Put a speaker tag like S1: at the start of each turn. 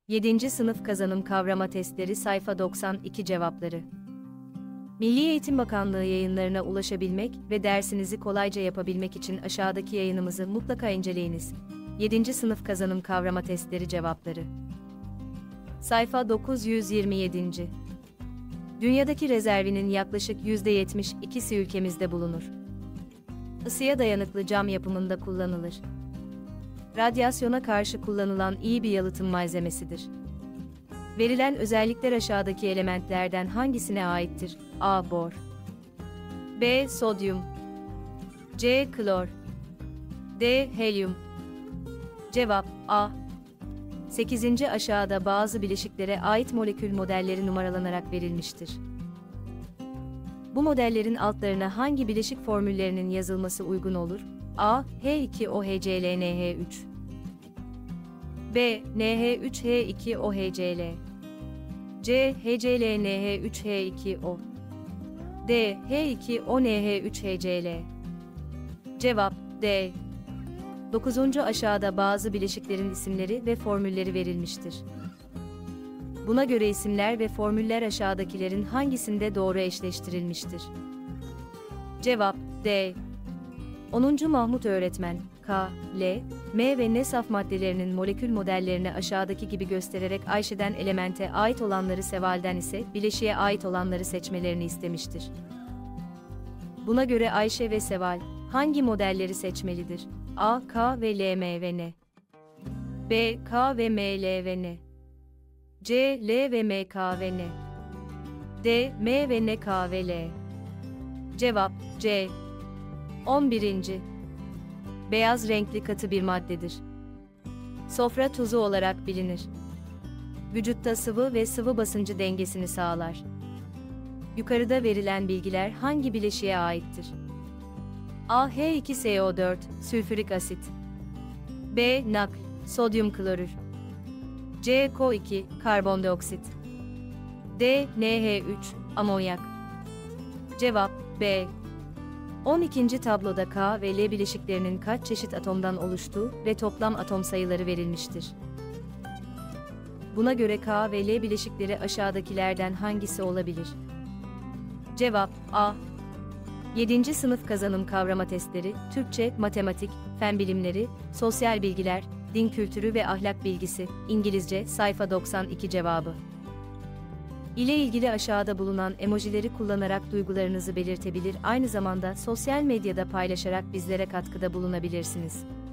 S1: 7. Sınıf kazanım kavrama testleri sayfa 92 cevapları. Milli Eğitim Bakanlığı yayınlarına ulaşabilmek ve dersinizi kolayca yapabilmek için aşağıdaki yayınımızı mutlaka inceleyiniz. 7. Sınıf kazanım kavrama testleri cevapları. Sayfa 927. Dünyadaki rezervinin yaklaşık %72'si ülkemizde bulunur. Isıya dayanıklı cam yapımında kullanılır. Radyasyona karşı kullanılan iyi bir yalıtım malzemesidir. Verilen özellikler aşağıdaki elementlerden hangisine aittir? A. Bor, B. Sodyum, C. Klor, D. Helyum. Cevap A. 8. Aşağıda bazı bileşiklere ait molekül modelleri numaralanarak verilmiştir. Bu modellerin altlarına hangi bileşik formüllerinin yazılması uygun olur? A. H2OHCl NH3, B. NH3H2OHCl, C. HCl NH3H2O, D. H2ONH3HCl. Cevap D. 9. Aşağıda bazı bileşiklerin isimleri ve formülleri verilmiştir. Buna göre isimler ve formüller aşağıdakilerin hangisinde doğru eşleştirilmiştir? Cevap D. 10. Mahmut öğretmen, K, L, M ve N saf maddelerinin molekül modellerini aşağıdaki gibi göstererek Ayşe'den elemente ait olanları, Seval'den ise bileşiğe ait olanları seçmelerini istemiştir. Buna göre Ayşe ve Seval hangi modelleri seçmelidir? A, K ve L, M ve N, B, K ve M, L ve N, C, L ve M, K ve N, D, M ve N, K ve L. Cevap C. 11. Beyaz renkli katı bir maddedir. Sofra tuzu olarak bilinir. Vücutta sıvı ve sıvı basıncı dengesini sağlar. Yukarıda verilen bilgiler hangi bileşiğe aittir? A. H2SO4, sülfürik asit, B. NaK, sodyum klorür, C. CO2, karbondioksit, D. NH3, amonyak. Cevap B. 12. Tabloda K ve L bileşiklerinin kaç çeşit atomdan oluştuğu ve toplam atom sayıları verilmiştir. Buna göre K ve L bileşikleri aşağıdakilerden hangisi olabilir? Cevap A. 7. Sınıf kazanım kavrama testleri, Türkçe, matematik, fen bilimleri, sosyal bilgiler, din kültürü ve ahlak bilgisi, İngilizce, sayfa 92 cevabı. İle ilgili aşağıda bulunan emojileri kullanarak duygularınızı belirtebilir, aynı zamanda sosyal medyada paylaşarak bizlere katkıda bulunabilirsiniz.